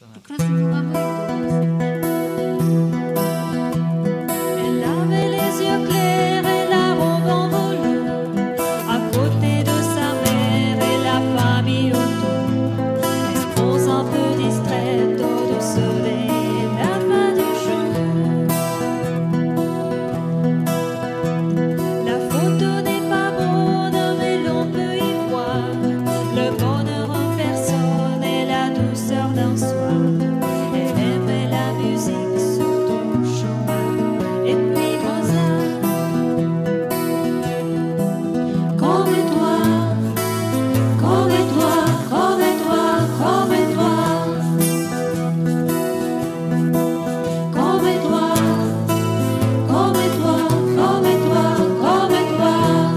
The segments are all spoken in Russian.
Как раз именно об этом. Elle avait les yeux clairs et la robe en velours, à côté de sa mère et la famille autour. Réponse un peu distraite de ce dès la fin du jour. La photo n'est pas bonne, mais l'on peut y voir le bonheur en personne et la douceur d'un soir. Elle aimait la musique, surtout Schumann et puis Mozart. Comme toi, comme toi, comme toi, comme toi, comme toi, comme toi, comme toi, comme toi.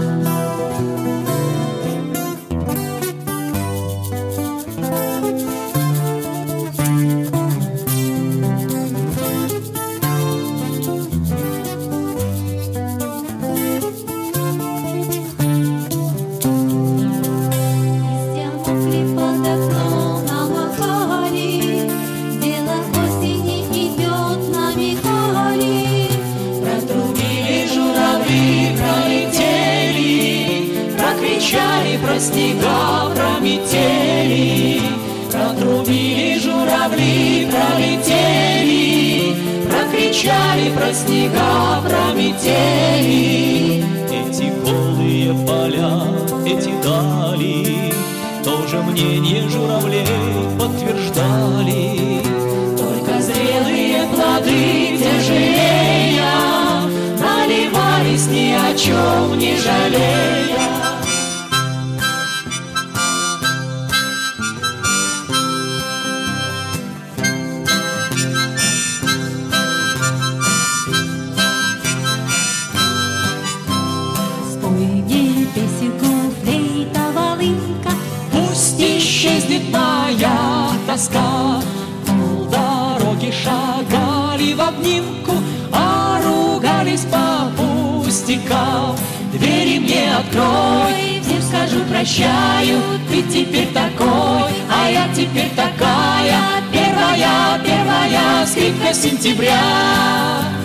Издернув под окном на махали, бело осени идет на Михали. Протрубили журавли, пролетели, прокричали про снега, про метели. Протрубили журавли, пролетели, прокричали про снега, про метели. Эти голые поля, эти дали, тоже мнение журавлей подтверждали. Только зрелые плоды тяжелея наливались ни о чем не жалея. Спой мне песенку, флейта, волынка. Пусть исчезнет моя тоска. Полдороги шагали в обнимку, а ругались по пустякам. Двери мне открой, всем скажу прощаю. Ты теперь такой, а я теперь такая. Первая, первая скрипка сентября.